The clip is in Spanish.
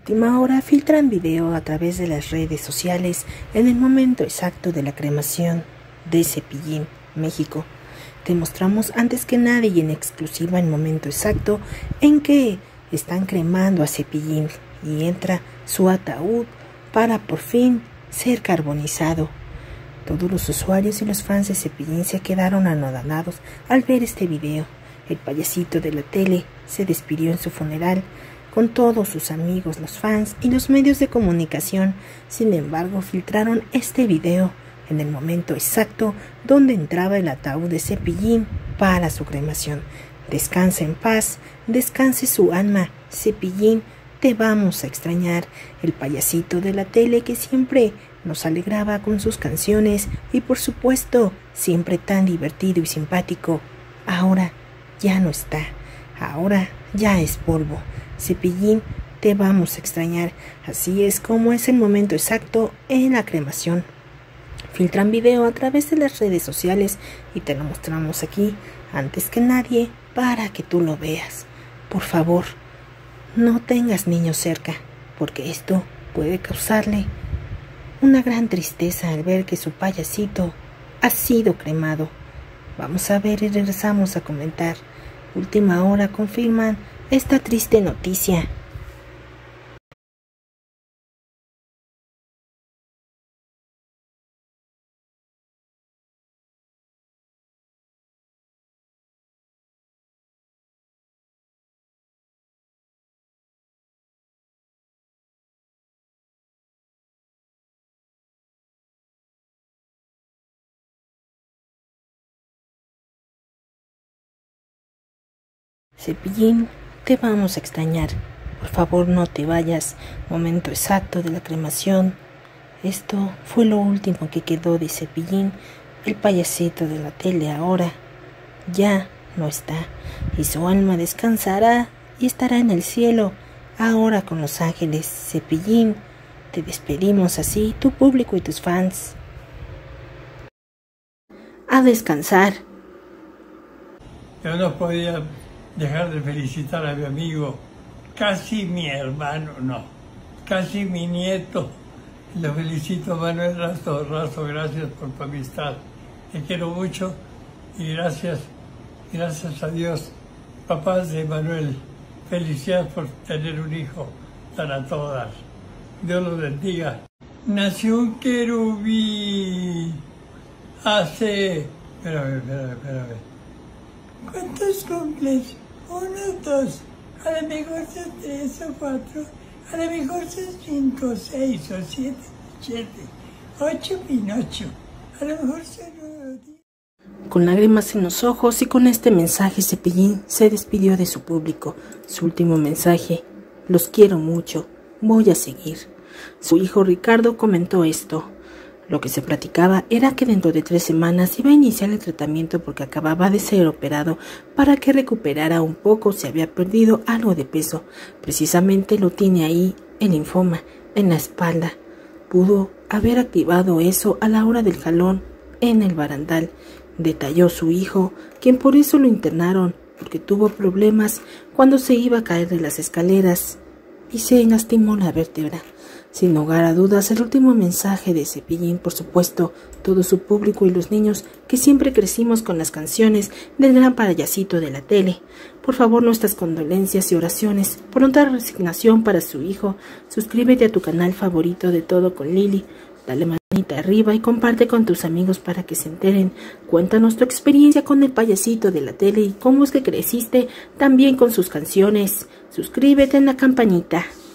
última hora filtran video a través de las redes sociales en el momento exacto de la cremación de Cepillín, México. Te mostramos antes que nadie y en exclusiva el momento exacto en que están cremando a Cepillín y entra su ataúd para por fin ser carbonizado. Todos los usuarios y los fans de Cepillín se quedaron anonadados al ver este video. El payasito de la tele se despidió en su funeral con todos sus amigos, los fans y los medios de comunicación. Sin embargo, filtraron este video en el momento exacto donde entraba el ataúd de Cepillín para su cremación. Descansa en paz, descanse su alma, Cepillín, te vamos a extrañar. El payasito de la tele que siempre nos alegraba con sus canciones y por supuesto siempre tan divertido y simpático, ahora ya no está, ahora ya es polvo. Cepillín, te vamos a extrañar. Así es como es el momento exacto en la cremación. Filtran video a través de las redes sociales y te lo mostramos aquí antes que nadie para que tú lo veas. Por favor, no tengas niños cerca, porque esto puede causarle una gran tristeza al ver que su payasito ha sido cremado. Vamos a ver y regresamos a comentar. Última hora confirman esta triste noticia. Cepillín, te vamos a extrañar. Por favor, no te vayas. Momento exacto de la cremación. Esto fue lo último que quedó de Cepillín. El payasito de la tele ahora ya no está. Y su alma descansará y estará en el cielo, ahora con los ángeles. Cepillín, te despedimos así, tu público y tus fans. A descansar. Yo no podía dejar de felicitar a mi amigo, casi mi hermano, no, casi mi nieto. Lo felicito, Manuel Razo, gracias por tu amistad. Te quiero mucho y gracias a Dios, papás de Manuel. Felicidades por tener un hijo tan a todo dar. Dios los bendiga. Nació un querubín hace... Espérame. ¿Cuántos cumples? 1, 2, a lo mejor son 3 o 4, a lo mejor son 5, 6 o 7, 8 Pinocho, a lo mejor son 9 o 10. Con lágrimas en los ojos y con este mensaje, Cepillín se despidió de su público. Su último mensaje: los quiero mucho, voy a seguir. Su hijo Ricardo comentó esto. Lo que se platicaba era que dentro de 3 semanas iba a iniciar el tratamiento porque acababa de ser operado para que recuperara un poco, se había perdido algo de peso. Precisamente lo tiene ahí, el linfoma, en la espalda. Pudo haber activado eso a la hora del jalón en el barandal, detalló su hijo, quien por eso lo internaron, porque tuvo problemas cuando se iba a caer de las escaleras y se lastimó la vértebra. Sin lugar a dudas, el último mensaje de Cepillín, por supuesto, todo su público y los niños que siempre crecimos con las canciones del gran payasito de la tele. Por favor, nuestras condolencias y oraciones, pronta resignación para su hijo. Suscríbete a tu canal favorito de Todo con Lili, dale manita arriba y comparte con tus amigos para que se enteren. Cuéntanos tu experiencia con el payasito de la tele y cómo es que creciste también con sus canciones. Suscríbete en la campanita.